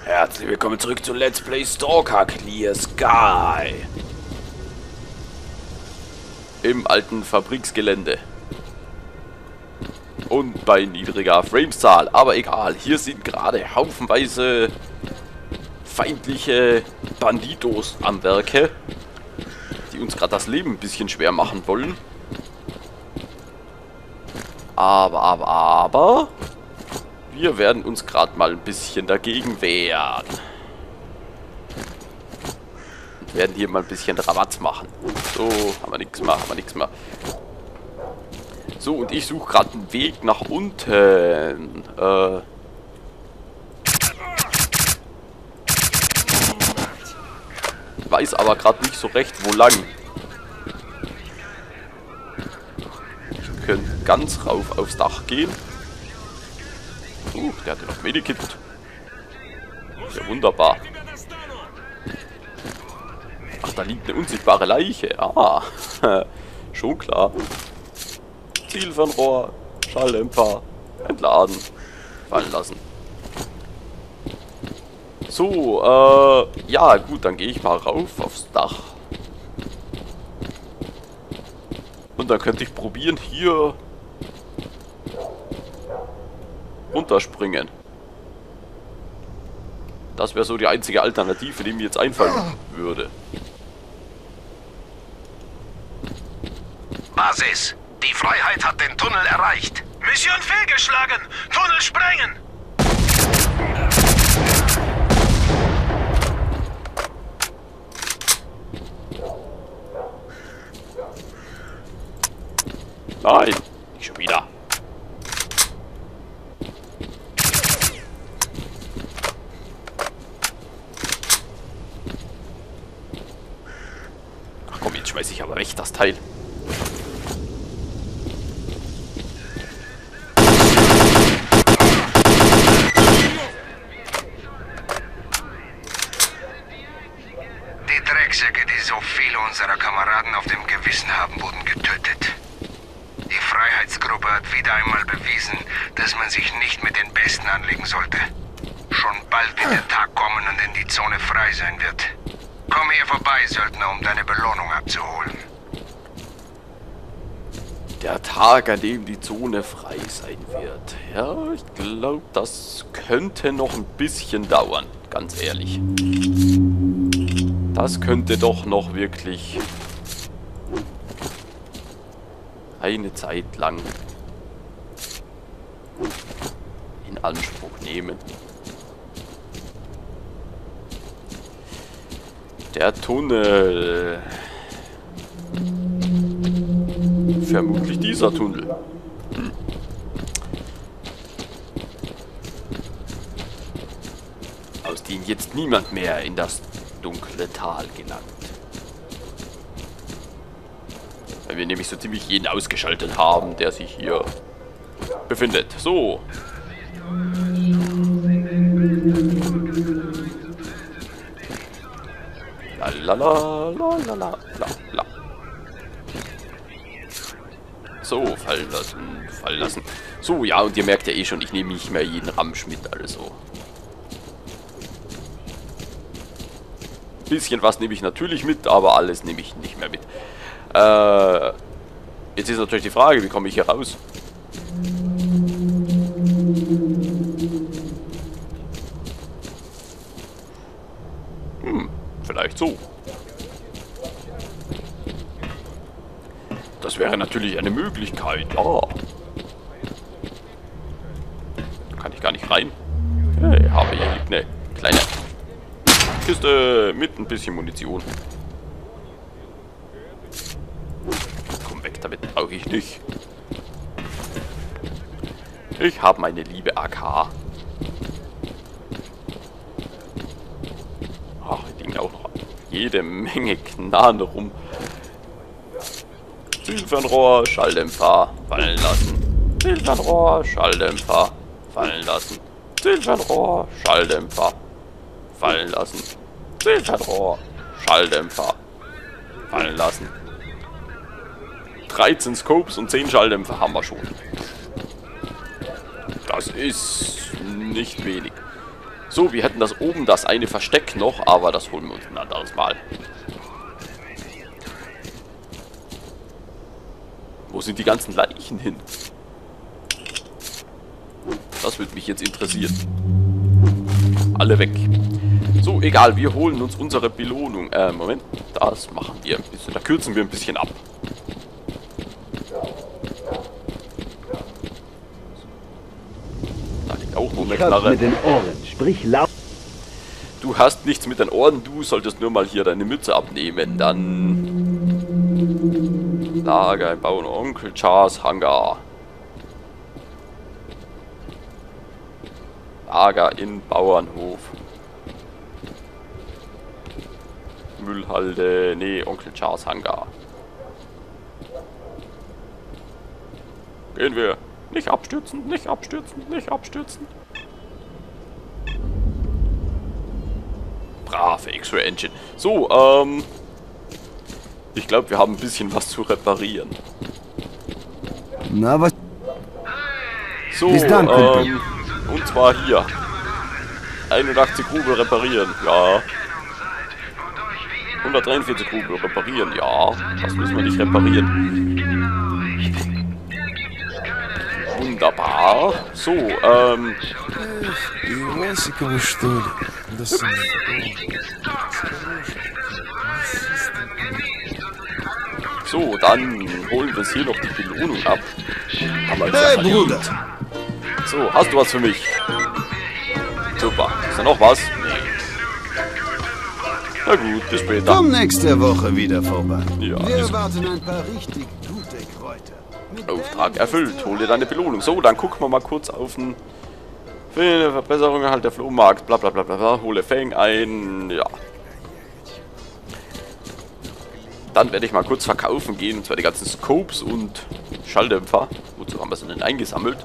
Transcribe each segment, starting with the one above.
Herzlich willkommen zurück zu Let's Play Stalker Clear Sky. Im alten Fabriksgelände. Und bei niedriger Frameszahl. Aber egal, hier sind gerade haufenweise feindliche Banditos am Werke, die uns gerade das Leben ein bisschen schwer machen wollen. Aber wir werden uns gerade mal ein bisschen dagegen wehren. Und werden hier mal ein bisschen Rabatz machen. So, haben wir nichts mehr. So, und ich suche gerade einen Weg nach unten. Weiß aber gerade nicht so recht, wo lang. Ich könnte ganz rauf aufs Dach gehen. Der hatte noch Medikit. Ja, wunderbar. Ach, da liegt eine unsichtbare Leiche. Ah, schon klar. Zielfernrohr, Schalldämpfer, entladen, fallen lassen. So, ja gut, dann gehe ich mal rauf aufs Dach. Und dann könnte ich probieren, hier runterspringen. Das wäre so die einzige Alternative, die mir jetzt einfallen würde. Basis, die Freiheit hat den Tunnel erreicht. Mission fehlgeschlagen. Tunnel sprengen. Nein, nicht schon wieder. Ach komm, jetzt schmeiß ich aber weg das Teil. Die Drecksäcke, die so viele unserer Kameraden auf dem Gewissen haben, wurden getötet. Die Freiheitsgruppe hat wieder einmal bewiesen, dass man sich nicht mit den Besten anlegen sollte. Schon bald wird der Tag kommen, an dem die Zone frei sein wird. Komm hier vorbei, Söldner, um deine Belohnung abzuholen. Der Tag, an dem die Zone frei sein wird. Ja, ich glaube, das könnte noch ein bisschen dauern, ganz ehrlich. Das könnte doch noch wirklich eine Zeit lang in Anspruch nehmen. Der Tunnel. Vermutlich dieser Tunnel. Aus dem jetzt niemand mehr in das dunkle Tal gelangt. Weil wir nämlich so ziemlich jeden ausgeschaltet haben, der sich hier befindet. So. Lalalala. So, fallen lassen. So, ja, und ihr merkt ja eh schon, ich nehme nicht mehr jeden Ramsch mit, also. Bisschen was nehme ich natürlich mit, aber alles nehme ich nicht mehr mit. Jetzt ist natürlich die Frage, wie komme ich hier raus? Vielleicht so. Das wäre natürlich eine Möglichkeit, ja. Kann ich gar nicht rein. Okay, habe hier liegt eine kleine Kiste mit ein bisschen Munition. Komm weg damit, brauche ich nicht. Ich habe meine liebe AK. Ach, hier liegen auch noch jede Menge Knarren rum. Zielfernrohr, Schalldämpfer, fallen lassen. Zielfernrohr, Schalldämpfer, fallen lassen. Zielfernrohr, Schalldämpfer, fallen lassen. Zielfernrohr, Schalldämpfer, fallen lassen. 13 Scopes und 10 Schalldämpfer haben wir schon. Das ist nicht wenig. So, wir hätten das oben, das eine Versteck noch, aber das holen wir uns ein anderes Mal. Wo sind die ganzen Leichen hin? Das würde mich jetzt interessieren. Alle weg. So, egal, wir holen uns unsere Belohnung. Moment, das machen wir ein bisschen, da kürzen wir ein bisschen ab. Da liegt auch noch eine Knarre. Mit den Ohren, sprich laut. Du hast nichts mit den Ohren, du solltest nur mal hier deine Mütze abnehmen. Dann Lager im Bauen Onkel Charles Hangar. Lager in Bauernhof. Müllhalde, nee, Onkel Charles Hangar. Gehen wir. Nicht abstürzen, nicht abstürzen, nicht abstürzen. Brave X-Ray Engine. So, ich glaube, wir haben ein bisschen was zu reparieren. Na, was? So, Bis dann, Kumpel. und zwar hier. 81 Rubel reparieren, ja. 143 Rubel reparieren, ja. Das müssen wir nicht reparieren. Wunderbar. So, so, dann holen wir uns hier noch die Belohnung ab. Hey, Bruder! So, hast du was für mich? Super. Ist da noch was? Nee. Na gut, bis später. Komm nächste Woche wieder vorbei. Ja, Wir ist erwarten ein paar richtig gute Kräuter. Mit Auftrag erfüllt. Hol dir deine Belohnung. So, dann gucken wir mal kurz auf den... Für eine Verbesserung halt der Flohmarkt. Bla bla bla bla. Hole Fang ein. Ja. Dann werde ich mal kurz verkaufen gehen. Und zwar die ganzen Scopes und Schalldämpfer. Wozu haben wir sie denn eingesammelt?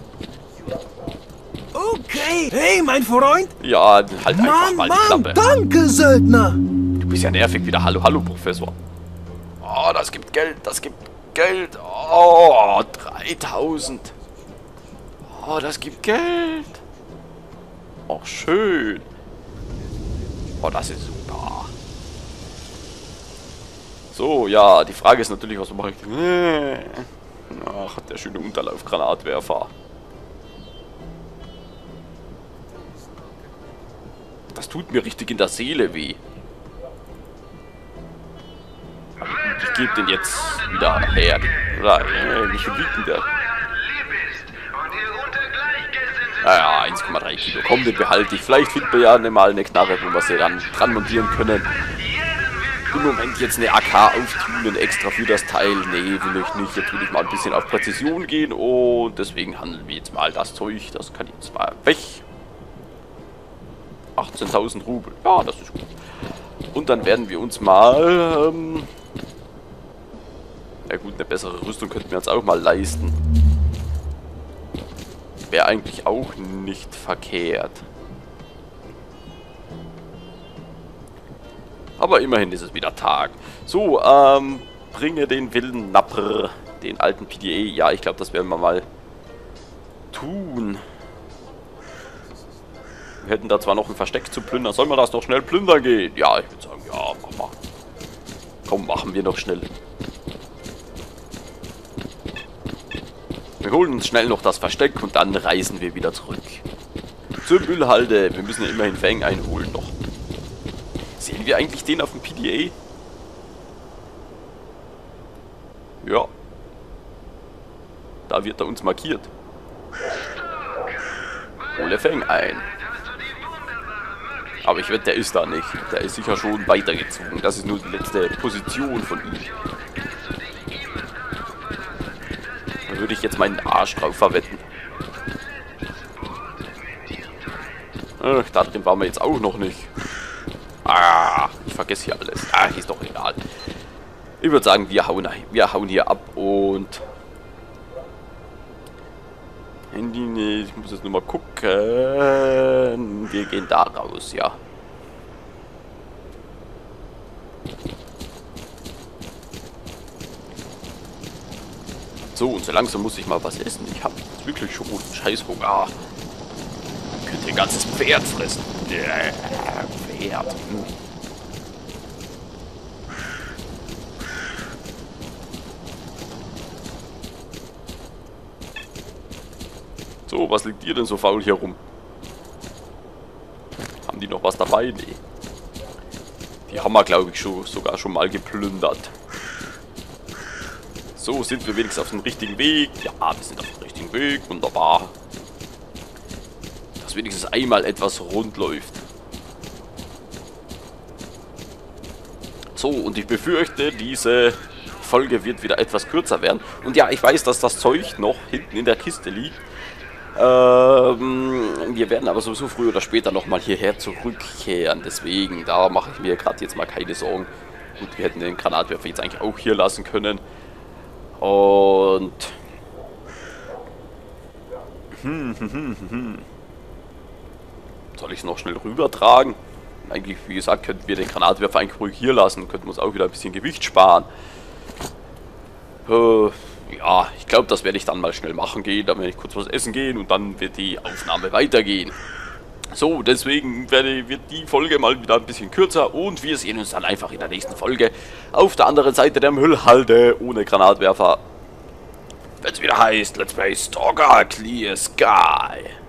Okay, hey, mein Freund. Ja, halt einfach mal die Klappe. Danke, Söldner. Du bist ja nervig wieder. Hallo, hallo, Professor. Oh, das gibt Geld, das gibt Geld. Oh, 3000. Oh, das gibt Geld. Oh, schön. Oh, das ist super. So, ja, die Frage ist natürlich, was mache ich? Ach, der schöne Unterlaufgranatwerfer. Das tut mir richtig in der Seele weh. Ich gebe den jetzt wieder her. Oder, wie viel wiegt denn der? Naja, 1,3 Kilo. Komm, den behalte ich. Vielleicht finden wir ja mal eine Knarre, wo wir sie dann dran montieren können. Im Moment jetzt eine AK auftunen extra für das Teil. Nee, will ich nicht. Jetzt will ich mal ein bisschen auf Präzision gehen. Und deswegen handeln wir jetzt mal das Zeug. Das kann jetzt mal weg. 18.000 Rubel. Ja, das ist gut. Und dann werden wir uns mal... ja gut, eine bessere Rüstung könnten wir uns auch mal leisten. Wäre eigentlich auch nicht verkehrt. Aber immerhin ist es wieder Tag. So, bringe den wilden Napper, den alten PDA. Ja, ich glaube, das werden wir mal tun. Wir hätten da zwar noch ein Versteck zu plündern. Soll man das doch schnell plündern gehen? Ja, ich würde sagen, ja, mach mal. Komm, machen wir noch schnell. Wir holen uns schnell noch das Versteck und dann reisen wir wieder zurück. Zur Müllhalde. Wir müssen ja immerhin Fang einholen noch. Sehen wir eigentlich den auf dem PDA? Ja. Da wird er uns markiert. Hole Fang ein. Aber ich wette, der ist da nicht. Der ist sicher schon weitergezogen. Das ist nur die letzte Position von ihm. Da würde ich jetzt meinen Arsch drauf verwetten. Ach, da drin waren wir jetzt auch noch nicht. Ah, ich vergesse hier alles. Ah, ist doch egal. Ich würde sagen, wir hauen hier ab und... Ich muss jetzt nur mal gucken. Wir gehen da raus, ja. So, und so langsam muss ich mal was essen. Ich habe wirklich schon einen Scheißhunger. Könnte ein ganzes Pferd fressen. Pferd. So, was liegt dir denn so faul hier rum? Haben die noch was dabei? Nee. Die haben wir, glaube ich, sogar schon mal geplündert. So, sind wir wenigstens auf dem richtigen Weg? Ja, wir sind auf dem richtigen Weg. Wunderbar. Dass wenigstens einmal etwas rund läuft. So, und ich befürchte, diese Folge wird wieder etwas kürzer werden. Und ja, ich weiß, dass das Zeug noch hinten in der Kiste liegt. Wir werden aber sowieso früher oder später nochmal hierher zurückkehren. Deswegen, da mache ich mir gerade jetzt mal keine Sorgen. Gut, wir hätten den Granatwerfer jetzt eigentlich auch hier lassen können. Und... Soll ich es noch schnell rübertragen? Eigentlich, wie gesagt, könnten wir den Granatwerfer eigentlich ruhig hier lassen. Könnten wir uns auch wieder ein bisschen Gewicht sparen. Ja, ich glaube, das werde ich dann mal schnell machen gehen. Dann werde ich kurz was essen gehen und dann wird die Aufnahme weitergehen. So, deswegen wird die Folge mal wieder ein bisschen kürzer und wir sehen uns dann einfach in der nächsten Folge auf der anderen Seite der Müllhalde ohne Granatwerfer. Wenn es wieder heißt, Let's Play Stalker Clear Sky.